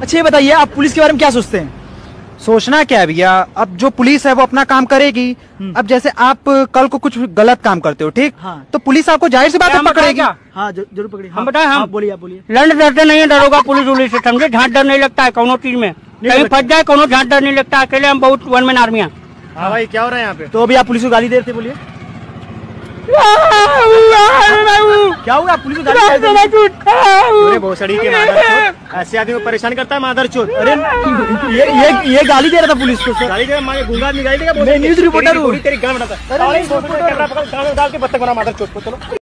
अच्छा ये बताइए, आप पुलिस के बारे में क्या सोचते हैं? सोचना क्या है भैया, अब जो पुलिस है वो अपना काम करेगी। अब जैसे आप कल को कुछ गलत काम करते हो, ठीक, हाँ। तो पुलिस आपको जाहिर सी बात है पकड़ेगी। हाँ जरूर पकड़िए। हम बताएं, हम बोलिए आप बोलिए। लड़ डरते नहीं है, डरोगा पुलिस उलिस से, समझे? झांट डर नहीं लगता है कोनो चीज में, कहीं फंस जाए कोनो झांट डर नहीं लगता। अकेले हम बहुत वन मैन आर्मी है। हाँ भाई, क्या हो रहा है यहाँ पे? तो अभी आप पुलिस को गाली दे रहे थे, बोलिए क्या हुआ? पुलिस को गाली दे रहे थे? अरे भोसड़ी के मादरचोद, ऐसे आदमी को परेशान करता है मादरचोद। अरे ये गाली दे रहा था पुलिस को सर। गाली दे, माँ गूंगा आदमी गाली देगा। मैं न्यूज़ रिपोर्टर हूँ। तेरी गान बनाता है। कैमरा पकड़, गान में डाल के बत्तख बना मादरचोद को। चलो।